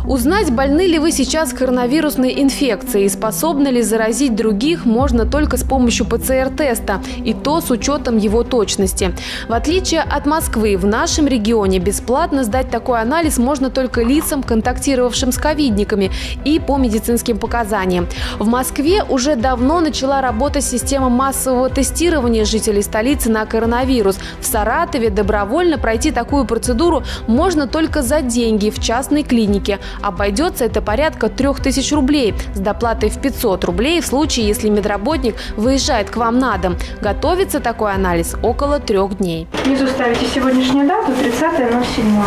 Узнать, больны ли вы сейчас коронавирусной инфекцией и способны ли заразить других, можно только с помощью ПЦР-теста, и то с учетом его точности. В отличие от Москвы, в нашем регионе бесплатно сдать такой анализ можно только лицам, контактировавшим с ковидниками, и по медицинским показаниям. В Москве уже давно начала работать система массового тестирования жителей столицы на коронавирус. В Саратове добровольно пройти такую процедуру можно только за деньги в частной клинике. Обойдется это порядка 3000 рублей с доплатой в 500 рублей в случае, если медработник выезжает к вам на дом. Готовится такой анализ около 3 дней. Внизу ставите сегодняшнюю дату, 30.07.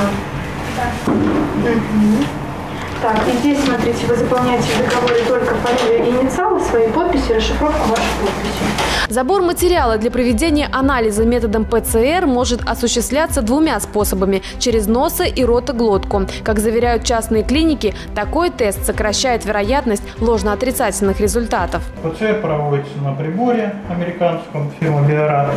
Так, и здесь, смотрите, вы заполняете в договоре только фамилию и инициалы, свои подписи, расшифровку вашей подписи. Забор материала для проведения анализа методом ПЦР может осуществляться 2 способами – через носа и ротоглотку. Как заверяют частные клиники, такой тест сокращает вероятность ложноотрицательных результатов. ПЦР проводится на приборе американском фирмы Биорад.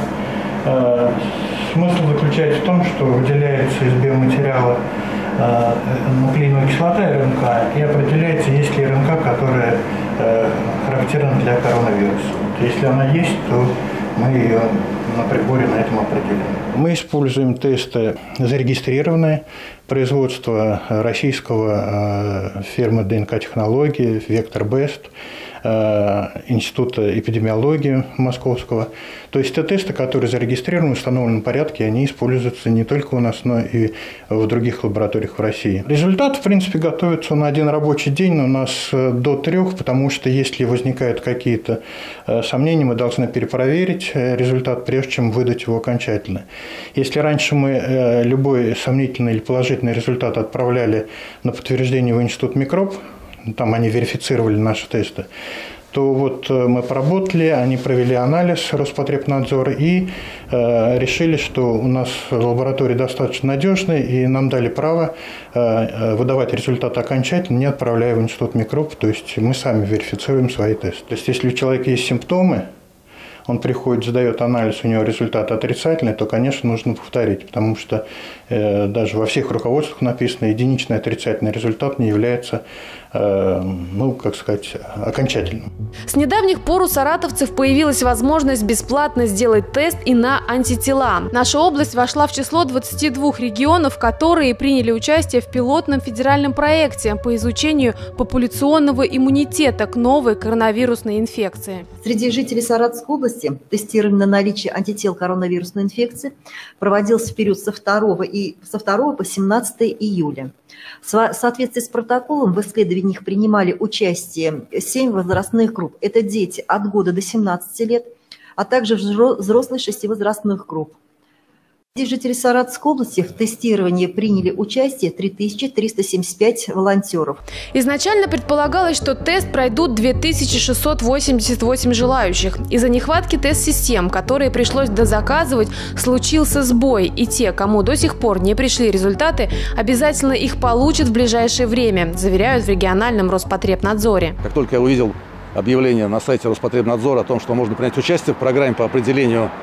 Смысл заключается в том, что выделяется из биоматериала нуклеиновая кислота РНК и определяется, есть ли РНК, которая характерна для коронавируса. Если она есть, то мы ее на приборе на этом определим. Мы используем тесты зарегистрированные производства российского фирмы ДНК-технологии «Вектор-Бест», Института эпидемиологии Московского. То есть это тесты, которые зарегистрированы в установленном порядке, они используются не только у нас, но и в других лабораториях в России. Результат, в принципе, готовится на 1 рабочий день, у нас до 3, потому что если возникают какие-то сомнения, мы должны перепроверить результат, прежде чем выдать его окончательно. Если раньше мы любой сомнительный или положительный результат отправляли на подтверждение в Институт микроб, там они верифицировали наши тесты, то вот мы поработали, они провели анализ Роспотребнадзор и решили, что у нас лаборатория достаточно надежная, и нам дали право выдавать результаты окончательно, не отправляя в Институт микроб, то есть мы сами верифицируем свои тесты. То есть если у человека есть симптомы, он приходит, сдает анализ, у него результат отрицательный, то, конечно, нужно повторить, потому что даже во всех руководствах написано, единичный отрицательный результат не является, ну, как сказать, окончательным. С недавних пор у саратовцев появилась возможность бесплатно сделать тест и на антитела. Наша область вошла в число 22 регионов, которые приняли участие в пилотном федеральном проекте по изучению популяционного иммунитета к новой коронавирусной инфекции. Среди жителей Саратовской области тестирование на наличие антител коронавирусной инфекции проводился в период со 2 по 17 июля. В соответствии с протоколом в исследовании принимали участие 7 возрастных групп. Это дети от года до 17 лет, а также взрослые 6 возрастных групп. Жители Саратовской области в тестировании приняли участие 3375 волонтеров. Изначально предполагалось, что тест пройдут 2688 желающих. Из-за нехватки тест-систем, которые пришлось дозаказывать, случился сбой. И те, кому до сих пор не пришли результаты, обязательно их получат в ближайшее время, заверяют в региональном Роспотребнадзоре. Как только я увидел объявление на сайте Роспотребнадзора о том, что можно принять участие в программе по определению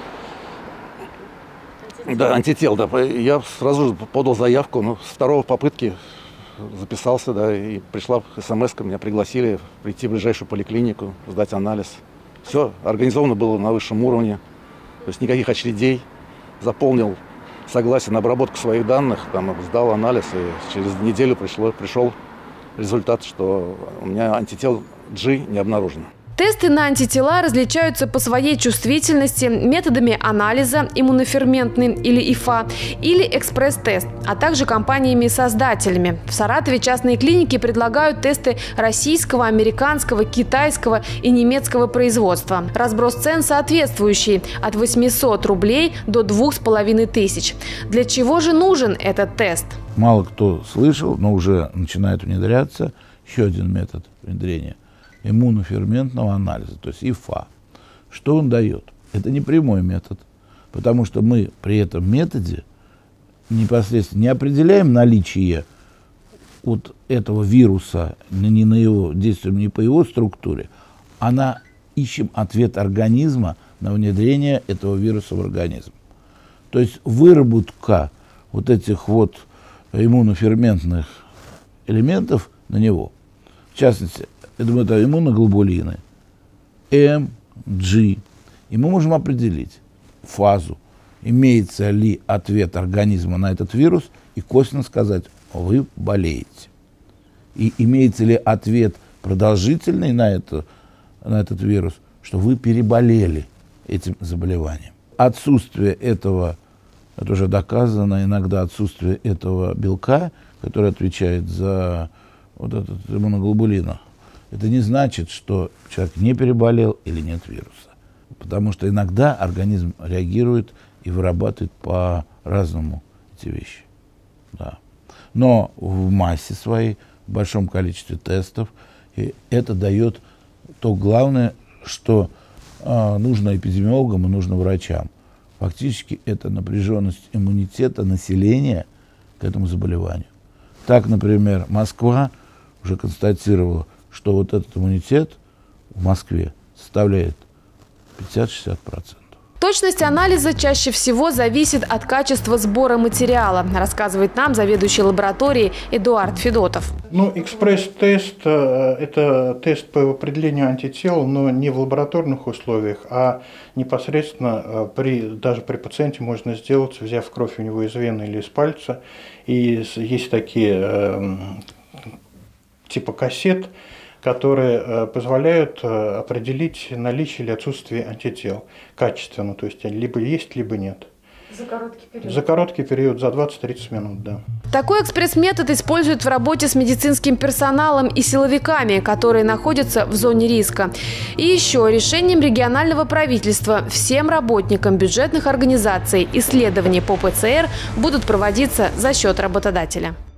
антител, я сразу же подал заявку, но с 2 попытки записался, и пришла смс-ка, меня пригласили прийти в ближайшую поликлинику, сдать анализ. Все организовано было на высшем уровне, то есть никаких очередей, заполнил согласие на обработку своих данных, сдал анализ, и через неделю пришел результат, что у меня антител G не обнаружено. Тесты на антитела различаются по своей чувствительности методами анализа иммуноферментный или ИФА или экспресс-тест, а также компаниями-создателями. В Саратове частные клиники предлагают тесты российского, американского, китайского и немецкого производства. Разброс цен соответствующий – от 800 рублей до 2500. Для чего же нужен этот тест? Мало кто слышал, но уже начинает внедряться еще один метод внедрения – иммуноферментного анализа, то есть ИФА. Что он дает? Это не прямой метод, потому что мы при этом методе непосредственно не определяем наличие вот этого вируса не на его действием, не по его структуре, а ищем ответ организма на внедрение этого вируса в организм. То есть выработка вот этих вот иммуноферментных элементов на него. В частности, я думаю, это иммуноглобулины, М, G. И мы можем определить фазу, имеется ли ответ организма на этот вирус, и косвенно сказать, вы болеете. И имеется ли ответ продолжительный на этот вирус, что вы переболели этим заболеванием. Отсутствие этого, это уже доказано, иногда отсутствие этого белка, который отвечает за вот этот иммуноглобулин, это не значит, что человек не переболел или нет вируса. Потому что иногда организм реагирует и вырабатывает по-разному эти вещи. Да. Но в массе своей, в большом количестве тестов, и это дает то главное, что нужно эпидемиологам и нужно врачам. Фактически это напряженность иммунитета населения к этому заболеванию. Так, например, Москва уже констатировала, что вот этот иммунитет в Москве составляет 50-60%. Точность анализа чаще всего зависит от качества сбора материала, рассказывает нам заведующий лабораторией Эдуард Федотов. Экспресс-тест – это тест по определению антител, но не в лабораторных условиях, а непосредственно даже при пациенте можно сделать, взяв кровь у него из вены или из пальца. И есть такие типа кассет, которые позволяют определить наличие или отсутствие антител качественно, то есть либо есть, либо нет. За короткий период? За короткий период, за 20-30 минут, да. Такой экспресс-метод используют в работе с медицинским персоналом и силовиками, которые находятся в зоне риска. И еще решением регионального правительства всем работникам бюджетных организаций исследования по ПЦР будут проводиться за счет работодателя.